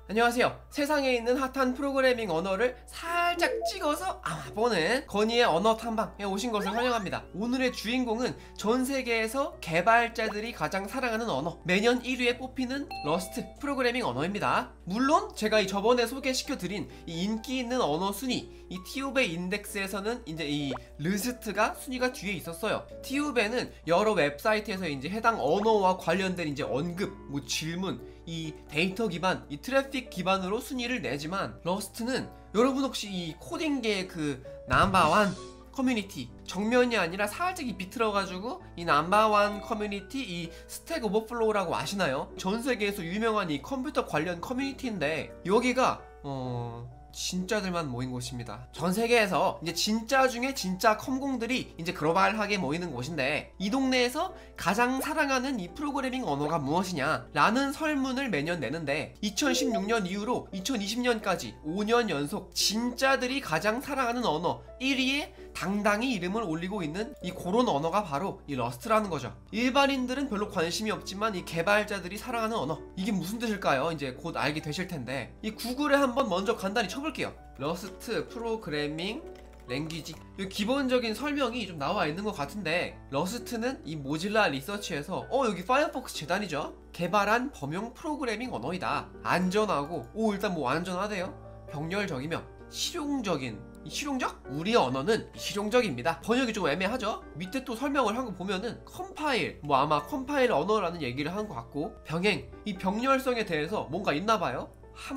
안녕하세요. 세상에 있는 핫한 프로그래밍 언어를 살짝 찍어서 알아보는 건희의 언어 탐방에 오신 것을 환영합니다. 오늘의 주인공은 전 세계에서 개발자들이 가장 사랑하는 언어, 매년 1위에 뽑히는 러스트 프로그래밍 언어입니다. 물론 제가 저번에 소개시켜드린 이 인기 있는 언어 순위, 이 티우베 인덱스에서는 이제 이 르스트가 순위가 뒤에 있었어요. 티우베는 여러 웹사이트에서 이제 해당 언어와 관련된 이제 언급, 질문, 이 데이터 기반, 이 트래픽 기반으로 순위를 내지만 러스트는 여러분 혹시 이 코딩계의 그 넘버원 커뮤니티, 정면이 아니라 살짝 이 비틀어가지고 이 넘버원 커뮤니티, 이 스택 오버플로우라고 아시나요? 전 세계에서 유명한 이 컴퓨터 관련 커뮤니티인데 여기가 진짜들만 모인 곳입니다. 전 세계에서 이제 진짜 중에 진짜 컴공들이 이제 글로벌하게 모이는 곳인데, 이 동네에서 가장 사랑하는 이 프로그래밍 언어가 무엇이냐 라는 설문을 매년 내는데 2016년 이후로 2020년까지 5년 연속 진짜들이 가장 사랑하는 언어 1위에 당당히 이름을 올리고 있는 이 그런 언어가 바로 이 러스트라는 거죠. 일반인들은 별로 관심이 없지만 이 개발자들이 사랑하는 언어, 이게 무슨 뜻일까요? 이제 곧 알게 되실 텐데, 이 구글에 한번 먼저 간단히 쳐볼게요. 러스트 프로그래밍 랭귀지, 이 기본적인 설명이 좀 나와 있는 것 같은데, 러스트는 이 모질라 리서치에서 여기 파이어폭스 재단이죠, 개발한 범용 프로그래밍 언어이다. 안전하고, 일단 안전하대요. 병렬적이며 실용적인, 실용적? 우리 언어는 실용적입니다. 번역이 좀 애매하죠? 밑에 또 설명을 한 거 보면은 컴파일, 아마 컴파일 언어라는 얘기를 한 것 같고, 병행, 이 병렬성에 대해서 뭔가 있나봐요.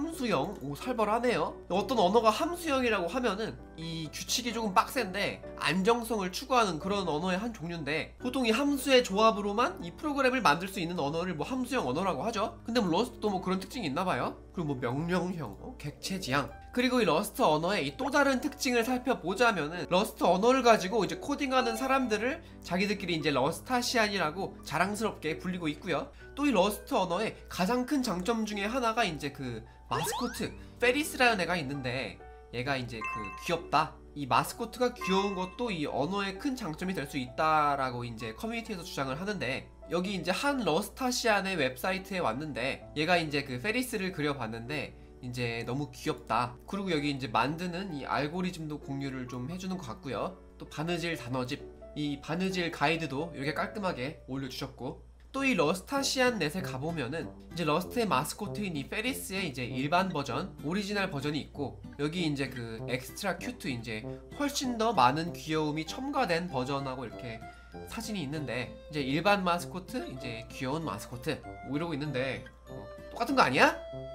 함수형, 살벌하네요. 어떤 언어가 함수형이라고 하면은 이 규칙이 조금 빡센데 안정성을 추구하는 그런 언어의 한 종류인데, 보통 이 함수의 조합으로만 이 프로그램을 만들 수 있는 언어를 함수형 언어라고 하죠. 근데 러스트도 그런 특징이 있나봐요. 그리고 명령형, 객체지향. 그리고 이 러스트 언어의 이 또 다른 특징을 살펴보자면은, 러스트 언어를 가지고 이제 코딩하는 사람들을 자기들끼리 이제 러스타시안이라고 자랑스럽게 불리고 있고요. 또 이 러스트 언어의 가장 큰 장점 중에 하나가 이제 그 마스코트 페리스라는 애가 있는데, 얘가 이제 귀엽다, 이 마스코트가 귀여운 것도 이 언어의 큰 장점이 될 수 있다라고 이제 커뮤니티에서 주장을 하는데, 여기 이제 한 러스타시안의 웹사이트에 왔는데, 얘가 이제 페리스를 그려봤는데 이제 너무 귀엽다. 그리고 여기 이제 만드는 이 알고리즘도 공유를 좀 해주는 것 같고요. 또 바느질 단어집, 이 바느질 가이드도 이렇게 깔끔하게 올려주셨고, 또 이 러스타시안 넷에 가보면은 이제 러스트의 마스코트인 이 페리스의 이제 일반 버전, 오리지널 버전이 있고, 여기 이제 엑스트라 큐트, 이제 훨씬 더 많은 귀여움이 첨가된 버전하고 이렇게 사진이 있는데, 이제 일반 마스코트, 이제 귀여운 마스코트 이러고 있는데, 똑같은 거 아니야?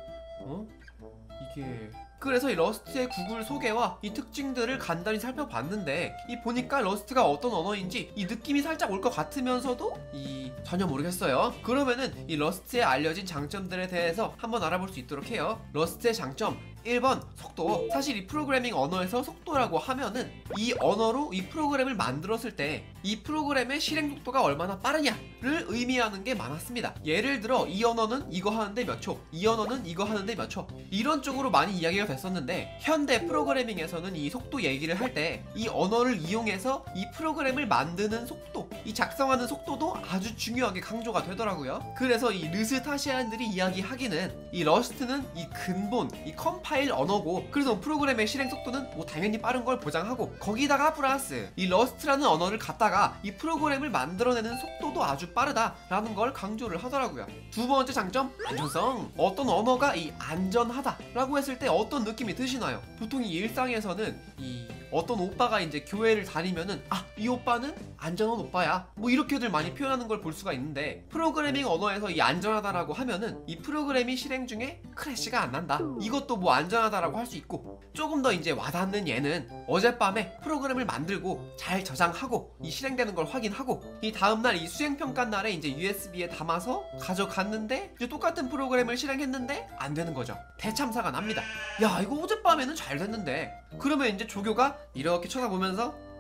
이게 그래서 이 러스트의 구글 소개와 이 특징들을 간단히 살펴봤는데, 이 보니까 러스트가 어떤 언어인지 이 느낌이 살짝 올 것 같으면서도 전혀 모르겠어요. 그러면은 이 러스트에 알려진 장점들에 대해서 한번 알아볼 수 있도록 해요. 러스트의 장점 1번, 속도. 사실 이 프로그래밍 언어에서 속도라고 하면은 이 언어로 이 프로그램을 만들었을 때 이 프로그램의 실행 속도가 얼마나 빠르냐를 의미하는 게 많았습니다. 예를 들어 이 언어는 이거 하는데 몇 초, 이 언어는 이거 하는데 몇 초, 이런 쪽으로 많이 이야기가 됐었는데, 현대 프로그래밍에서는 이 속도 얘기를 할 때 이 언어를 이용해서 이 프로그램을 만드는 속도, 이 작성하는 속도도 아주 중요하게 강조가 되더라고요. 그래서 이 르스타시안들이 이야기하기는 이 러스트는 이 근본, 이 컴파일 언어고, 그래서 프로그램의 실행 속도는 당연히 빠른 걸 보장하고, 거기다가 플러스 이 러스트라는 언어를 갖다가 이 프로그램을 만들어내는 속도도 아주 빠르다라는 걸 강조를 하더라고요. 두 번째 장점, 안전성. 어떤 언어가 이 안전하다라고 했을 때 어떤 느낌이 드시나요? 보통 이 일상에서는 이 어떤 오빠가 이제 교회를 다니면은 이 오빠는 안전한 오빠야, 이렇게들 많이 표현하는 걸 볼 수가 있는데, 프로그래밍 언어에서 이 안전하다라고 하면은 이 프로그램이 실행 중에 크래시가 안 난다, 이것도 안전하다라고 할 수 있고, 조금 더 이제 와닿는 예는 어젯밤에 프로그램을 만들고 잘 저장하고 이 실행되는 걸 확인하고, 이 다음날 이 수행평가 날에 이제 USB에 담아서 가져갔는데 이제 똑같은 프로그램을 실행했는데 안 되는 거죠. 대참사가 납니다. 야, 이거 어젯밤에는 잘 됐는데. 그러면 이제 조교가 이렇게 쳐다보면서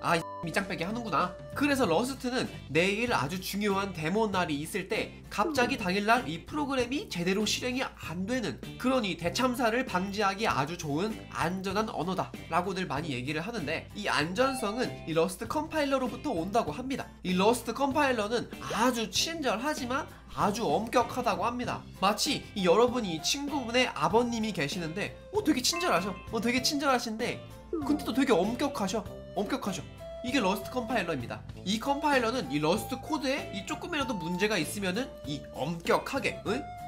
아, 밑장빼기 하는구나. 그래서 러스트는 내일 아주 중요한 데모 날이 있을 때 갑자기 당일날 이 프로그램이 제대로 실행이 안 되는, 그러니 대참사를 방지하기 아주 좋은 안전한 언어다 라고들 많이 얘기를 하는데, 이 안전성은 이 러스트 컴파일러로부터 온다고 합니다. 이 러스트 컴파일러는 아주 친절하지만 아주 엄격하다고 합니다. 마치 여러분이 친구분의 아버님이 계시는데 되게 친절하셔. 되게 친절하신데 근데 또 되게 엄격하셔. 이게 러스트 컴파일러입니다. 이 컴파일러는 이 러스트 코드에 이 조금이라도 문제가 있으면은 이 엄격하게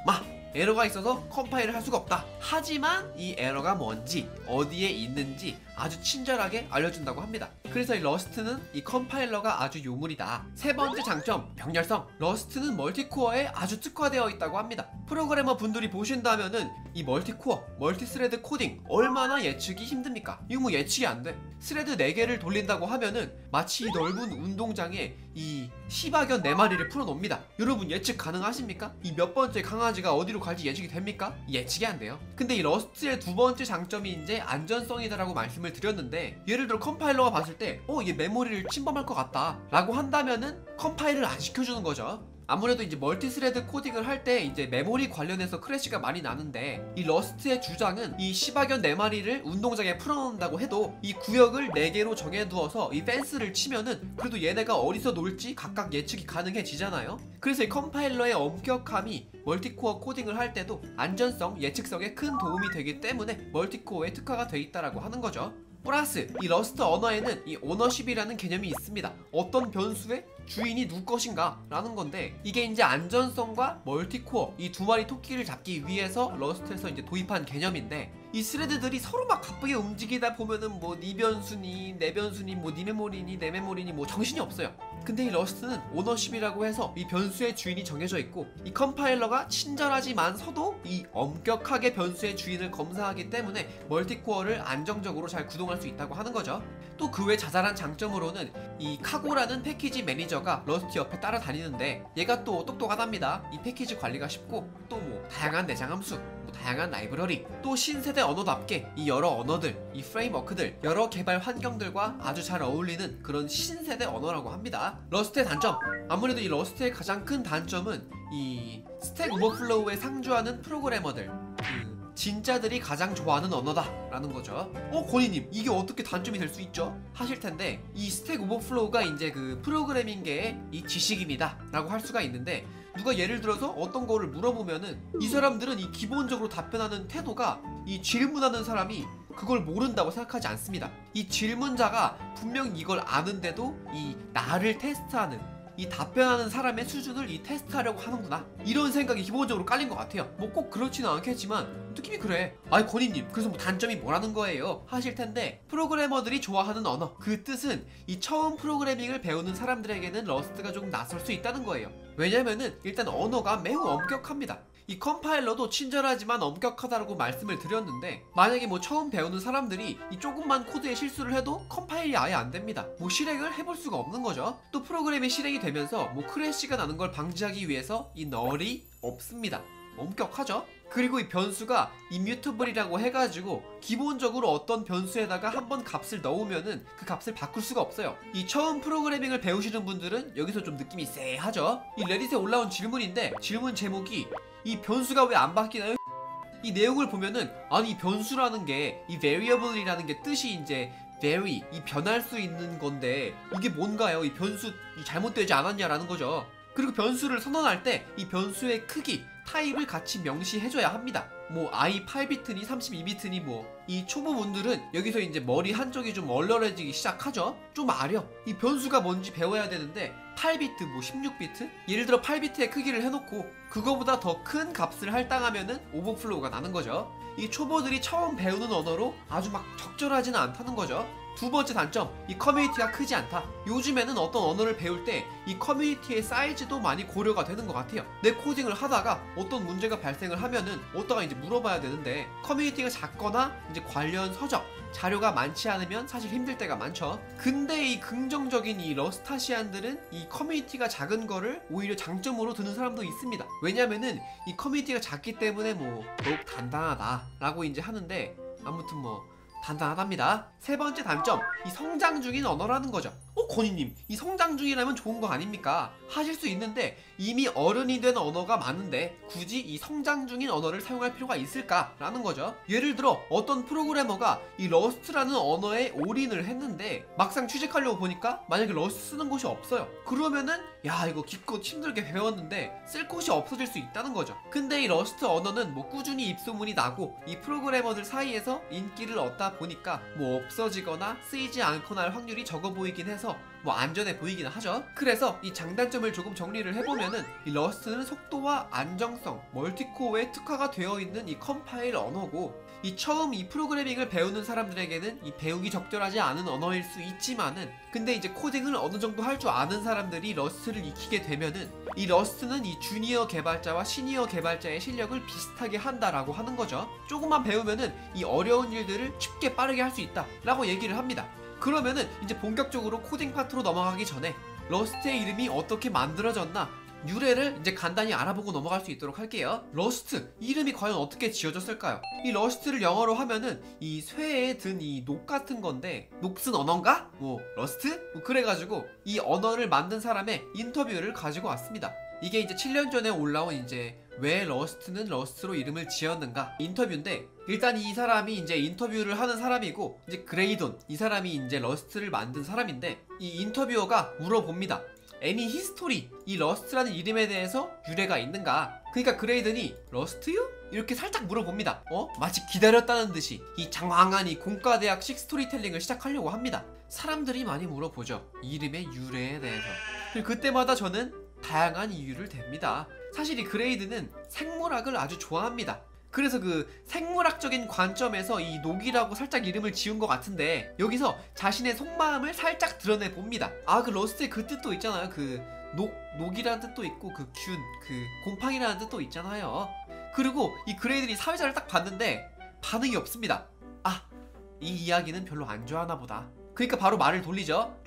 에러가 있어서 컴파일을 할 수가 없다. 하지만 이 에러가 뭔지, 어디에 있는지 아주 친절하게 알려준다고 합니다. 그래서 이 러스트는 이 컴파일러가 아주 요물이다. 세 번째 장점, 병렬성. 러스트는 멀티코어에 아주 특화되어 있다고 합니다. 프로그래머 분들이 보신다면은 이 멀티코어, 멀티스레드 코딩 얼마나 예측이 힘듭니까? 이거 뭐 예측이 안 돼. 스레드 4개를 돌린다고 하면은 마치 이 넓은 운동장에 이 시바견 4마리를 풀어놓습니다. 여러분 예측 가능하십니까? 이 몇 번째 강아지가 어디로 갈지 예측이 됩니까? 예측이 안 돼요. 근데 이 러스트의 두 번째 장점이 이제 안전성이다라고 말씀을 드렸는데, 예를 들어 컴파일러가 봤을 때 얘 메모리를 침범할 것 같다 라고 한다면은 컴파일을 안 시켜주는 거죠. 아무래도 이제 멀티스레드 코딩을 할 때 이제 메모리 관련해서 크래시가 많이 나는데, 이 러스트의 주장은 이 시바견 4마리를 운동장에 풀어놓는다고 해도 이 구역을 4개로 정해두어서 이 펜스를 치면은 그래도 얘네가 어디서 놀지 각각 예측이 가능해지잖아요. 그래서 이 컴파일러의 엄격함이 멀티코어 코딩을 할 때도 안전성, 예측성에 큰 도움이 되기 때문에 멀티코어에 특화가 돼 있다라고 하는 거죠. 플러스 이 러스트 언어에는 이 오너십이라는 개념이 있습니다. 어떤 변수의 주인이 누구 것인가 라는 건데, 이게 이제 안전성과 멀티코어 이 두 마리 토끼를 잡기 위해서 러스트에서 이제 도입한 개념인데, 이 스레드들이 서로 막 바쁘게 움직이다 보면은 뭐 네 변수니 내 변수니 뭐 네 메모리니 내 메모리니 뭐 정신이 없어요. 근데 이 러스트는 오너십이라고 해서 이 변수의 주인이 정해져 있고, 이 컴파일러가 친절하지만서도 이 엄격하게 변수의 주인을 검사하기 때문에 멀티코어를 안정적으로 잘 구동할 수 있다고 하는 거죠. 또 그 외 자잘한 장점으로는 이 카고라는 패키지 매니저가 러스트 옆에 따라다니는데, 얘가 또 똑똑하답니다. 이 패키지 관리가 쉽고 또 뭐 다양한 내장 함수, 다양한 라이브러리, 또 신세대 언어답게 이 여러 언어들, 이 프레임워크들, 여러 개발 환경들과 아주 잘 어울리는 그런 신세대 언어라고 합니다. 러스트의 단점, 아무래도 이 러스트의 가장 큰 단점은 이 스택 오버플로우에 상주하는 프로그래머들, 진짜들이 가장 좋아하는 언어다 라는 거죠. 권희님, 이게 어떻게 단점이 될 수 있죠? 하실 텐데, 이 스택 오버플로우가 이제 그 프로그래밍계의 이 지식입니다 라고 할 수가 있는데, 누가 예를 들어서 어떤 거를 물어보면은 이 사람들은 이 기본적으로 답변하는 태도가 이 질문하는 사람이 그걸 모른다고 생각하지 않습니다. 이 질문자가 분명 이걸 아는데도 이 나를 테스트하는, 이 답변하는 사람의 수준을 이 테스트하려고 하는구나, 이런 생각이 기본적으로 깔린 것 같아요. 뭐 꼭 그렇지는 않겠지만 느낌이 그래. 아이 권희님, 그래서 뭐 단점이 뭐라는 거예요? 하실 텐데, 프로그래머들이 좋아하는 언어, 그 뜻은 이 처음 프로그래밍을 배우는 사람들에게는 러스트가 좀 낯설 수 있다는 거예요. 왜냐면은 일단 언어가 매우 엄격합니다. 이 컴파일러도 친절하지만 엄격하다라고 말씀을 드렸는데, 만약에 뭐 처음 배우는 사람들이 이 조금만 코드에 실수를 해도 컴파일이 아예 안 됩니다. 뭐 실행을 해볼 수가 없는 거죠. 또 프로그램이 실행이 되면서 뭐 크래시가 나는 걸 방지하기 위해서 이 널이 없습니다. 엄격하죠? 그리고 이 변수가 immutable이라고 해가지고 기본적으로 어떤 변수에다가 한번 값을 넣으면은 그 값을 바꿀 수가 없어요. 이 처음 프로그래밍을 배우시는 분들은 여기서 좀 느낌이 쎄하죠? 이 레딧에 올라온 질문인데, 질문 제목이 이 변수가 왜 안 바뀌나요? 이 내용을 보면은, 아니 이 변수라는 게 이 variable이라는 게 뜻이 이제 vary, 이 변할 수 있는 건데 이게 뭔가요? 이 변수 잘못되지 않았냐라는 거죠. 그리고 변수를 선언할 때 이 변수의 크기, 타입을 같이 명시해줘야 합니다. 뭐 i 8비트니 32비트니 뭐. 이 초보분들은 여기서 이제 머리 한쪽이 좀 얼얼해지기 시작하죠. 좀 아려. 이 변수가 뭔지 배워야 되는데 8비트 뭐 16비트? 예를 들어 8비트의 크기를 해놓고 그거보다 더 큰 값을 할당하면은 오버플로우가 나는 거죠. 이 초보들이 처음 배우는 언어로 아주 막 적절하지는 않다는 거죠. 두 번째 단점, 이 커뮤니티가 크지 않다. 요즘에는 어떤 언어를 배울 때 이 커뮤니티의 사이즈도 많이 고려가 되는 것 같아요. 내 코딩을 하다가 어떤 문제가 발생을 하면은 어디다가 이제 물어봐야 되는데, 커뮤니티가 작거나 이제 관련 서적, 자료가 많지 않으면 사실 힘들 때가 많죠. 근데 이 긍정적인 이 러스타시안들은 이 커뮤니티가 작은 거를 오히려 장점으로 드는 사람도 있습니다. 왜냐면은 이 커뮤니티가 작기 때문에 뭐 더욱 단단하다 라고 이제 하는데, 아무튼 뭐 단단하답니다. 세 번째 단점, 이 성장 중인 언어라는 거죠. 건희님, 이 성장 중이라면 좋은 거 아닙니까? 하실 수 있는데 이미 어른이 된 언어가 많은데 굳이 이 성장 중인 언어를 사용할 필요가 있을까라는 거죠. 예를 들어 어떤 프로그래머가 이 러스트라는 언어에 올인을 했는데 막상 취직하려고 보니까 만약에 러스트 쓰는 곳이 없어요. 그러면은 야, 이거 기껏 힘들게 배웠는데 쓸 곳이 없어질 수 있다는 거죠. 근데 이 러스트 언어는 뭐 꾸준히 입소문이 나고 이 프로그래머들 사이에서 인기를 얻다 보니까 뭐 없어지거나 쓰이지 않거나 할 확률이 적어 보이긴 해서 뭐 안전해 보이긴 하죠. 그래서 이 장단점을 조금 정리를 해보면은 이 러스트는 속도와 안정성, 멀티코어에 특화가 되어 있는 이 컴파일 언어고, 이 처음 이 프로그래밍을 배우는 사람들에게는 이 배우기 적절하지 않은 언어일 수 있지만은, 근데 이제 코딩을 어느 정도 할 줄 아는 사람들이 러스트를 익히게 되면은 이 러스트는 이 주니어 개발자와 시니어 개발자의 실력을 비슷하게 한다라고 하는 거죠. 조금만 배우면은 이 어려운 일들을 쉽게 빠르게 할 수 있다라고 얘기를 합니다. 그러면은 이제 본격적으로 코딩 파트로 넘어가기 전에 러스트의 이름이 어떻게 만들어졌나 유래를 이제 간단히 알아보고 넘어갈 수 있도록 할게요. 러스트 이름이 과연 어떻게 지어졌을까요? 이 러스트를 영어로 하면은 이 쇠에 든 이 녹 같은 건데, 녹슨 언어인가? 뭐 러스트? 뭐 그래가지고 이 언어를 만든 사람의 인터뷰를 가지고 왔습니다. 이게 이제 7년 전에 올라온 이제 왜 러스트는 러스트로 이름을 지었는가 인터뷰인데, 일단 이 사람이 이제 인터뷰를 하는 사람이고, 이제 그레이돈 이 사람이 이제 러스트를 만든 사람인데, 이 인터뷰어가 물어봅니다. 애니 히스토리, 이 러스트라는 이름에 대해서 유래가 있는가? 그러니까 그레이든이 러스트요? 이렇게 살짝 물어봅니다. 마치 기다렸다는 듯이 이 장황한 이 공과대학식 스토리텔링을 시작하려고 합니다. 사람들이 많이 물어보죠, 이름의 유래에 대해서. 그리고 그때마다 저는 다양한 이유를 댑니다. 사실 이 그레이드는 생물학을 아주 좋아합니다. 그래서 그 생물학적인 관점에서 이 녹이라고 살짝 이름을 지은 것 같은데, 여기서 자신의 속마음을 살짝 드러내 봅니다. 그 러스트의 그 뜻도 있잖아요. 그 녹이라는 뜻도 있고, 그 균, 그 곰팡이라는 뜻도 있잖아요. 그리고 이 그레이들이 사회자를 딱 봤는데 반응이 없습니다. 이 이야기는 별로 안 좋아하나 보다. 그러니까 바로 말을 돌리죠.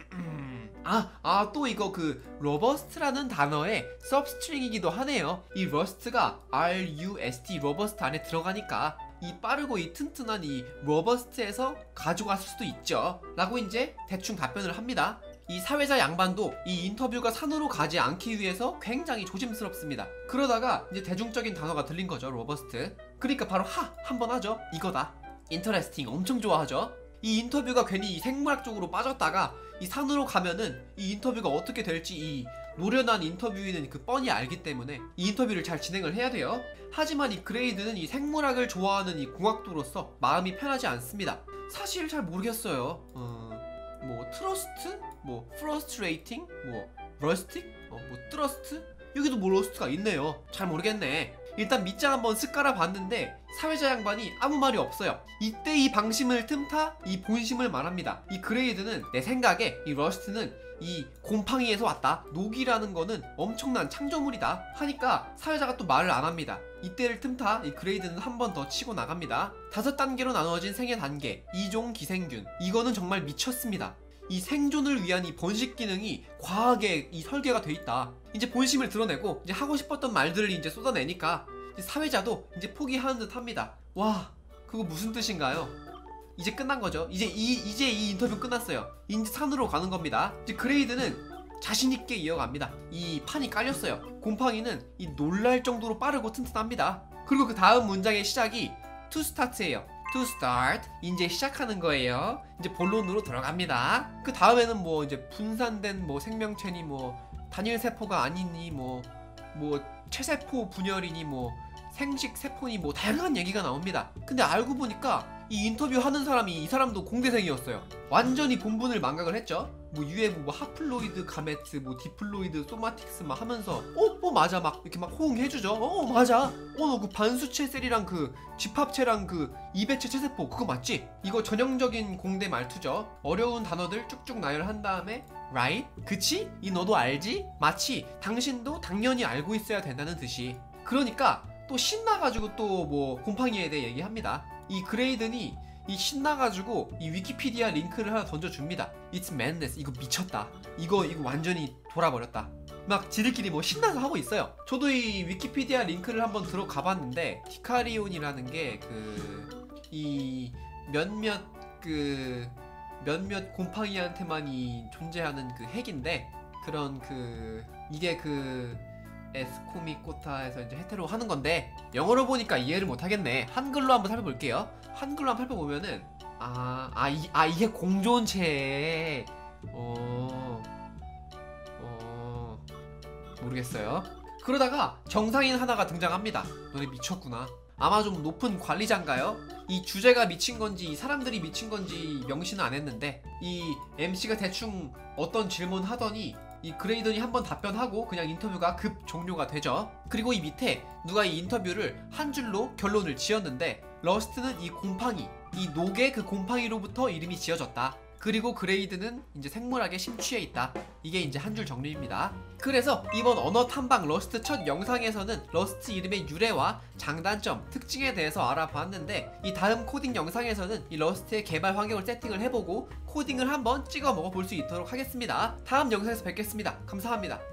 또 이거 그 로버스트라는 단어의 서브스트링이기도 하네요. 이 러스트가 RUST 로버스트 안에 들어가니까 이 빠르고 이 튼튼한 이 로버스트에서 가져갔을 수도 있죠 라고 이제 대충 답변을 합니다. 이 사회자 양반도 이 인터뷰가 산으로 가지 않기 위해서 굉장히 조심스럽습니다. 그러다가 이제 대중적인 단어가 들린 거죠, 로버스트. 그러니까 바로 한번 하죠. 이거다. 인터레스팅 엄청 좋아하죠. 이 인터뷰가 괜히 이 생물학 쪽으로 빠졌다가 이 산으로 가면은 이 인터뷰가 어떻게 될지 이 노련한 인터뷰인은 그 뻔히 알기 때문에 이 인터뷰를 잘 진행을 해야 돼요. 하지만 이 그레이드는 이 생물학을 좋아하는 이 공학도로서 마음이 편하지 않습니다. 사실 잘 모르겠어요. 뭐 트러스트? 뭐 프러스트레이팅? 뭐 러스틱? 뭐 트러스트? 여기도 뭐 러스트가 있네요. 잘 모르겠네. 일단 밑장 한번 쓱 깔아봤는데 사회자 양반이 아무 말이 없어요. 이때 이 방심을 틈타 이 본심을 말합니다. 이 그레이드는 내 생각에 이 러스트는 이 곰팡이에서 왔다, 녹이라는 거는 엄청난 창조물이다 하니까 사회자가 또 말을 안 합니다. 이때를 틈타 이 그레이드는 한 번 더 치고 나갑니다. 5단계로 나누어진 생애 단계, 2종 기생균. 이거는 정말 미쳤습니다. 이 생존을 위한 이 번식 기능이 과하게 이 설계가 돼 있다. 이제 본심을 드러내고 이제 하고 싶었던 말들을 이제 쏟아내니까 이제 사회자도 이제 포기하는 듯 합니다. 와, 그거 무슨 뜻인가요? 이제 끝난 거죠. 이제 이 인터뷰 끝났어요. 이제 산으로 가는 겁니다. 이제 그레이드는 자신있게 이어갑니다. 이 판이 깔렸어요. 곰팡이는 이 놀랄 정도로 빠르고 튼튼합니다. 그리고 그 다음 문장의 시작이 to start예요. to start, 이제 시작하는 거예요. 이제 본론으로 들어갑니다. 그 다음에는 뭐 이제 분산된 뭐 생명체니 뭐 단일 세포가 아니니 뭐 체세포 분열이니 뭐 생식 세포니 뭐 다양한 얘기가 나옵니다. 근데 알고 보니까 이 인터뷰 하는 사람이 이 사람도 공대생이었어요. 완전히 본분을 망각을 했죠. 뭐 유해부 뭐 하플로이드 가메트 뭐 디플로이드 소마틱스 막 하면서 맞아 막 이렇게 막 호응해주죠. 맞아. 너 그 반수체 셀이랑 그 집합체랑 그 이배체 체세포 그거 맞지? 이거 전형적인 공대 말투죠. 어려운 단어들 쭉쭉 나열한 다음에 right? 그치? 이 너도 알지? 마치 당신도 당연히 알고 있어야 된다는 듯이. 그러니까 또 신나가지고 또 뭐 곰팡이에 대해 얘기합니다. 이 그레이든이 이 신나가지고 이 위키피디아 링크를 하나 던져줍니다. It's madness. 이거 미쳤다. 이거 완전히 돌아버렸다. 막 지들끼리 뭐 신나서 하고 있어요. 저도 이 위키피디아 링크를 한번 들어가 봤는데 디카리온이라는 게 이 몇몇 그 몇몇 곰팡이한테만이 존재하는 그 핵인데, 그런 그 이게 그 에스코미코타에서 이제 헤테로 하는 건데, 영어로 보니까 이해를 못 하겠네. 한글로 한번 살펴볼게요. 한글로 한번 살펴보면은 이게 공존체. 모르겠어요. 그러다가 정상인 하나가 등장합니다. 너네 미쳤구나. 아마 좀 높은 관리자인가요? 이 주제가 미친 건지 이 사람들이 미친 건지 명시는 안 했는데, 이 MC가 대충 어떤 질문 하더니 이 그레이던이 한번 답변하고 그냥 인터뷰가 급 종료가 되죠. 그리고 이 밑에 누가 이 인터뷰를 한 줄로 결론을 지었는데, 러스트는 이 곰팡이, 이 녹의 그 곰팡이로부터 이름이 지어졌다. 그리고 그레이드는 이제 생물학에 심취해 있다. 이게 이제 한 줄 정리입니다. 그래서 이번 언어 탐방 러스트 첫 영상에서는 러스트 이름의 유래와 장단점, 특징에 대해서 알아봤는데, 이 다음 코딩 영상에서는 이 러스트의 개발 환경을 세팅을 해보고 코딩을 한번 찍어 먹어 볼 수 있도록 하겠습니다. 다음 영상에서 뵙겠습니다. 감사합니다.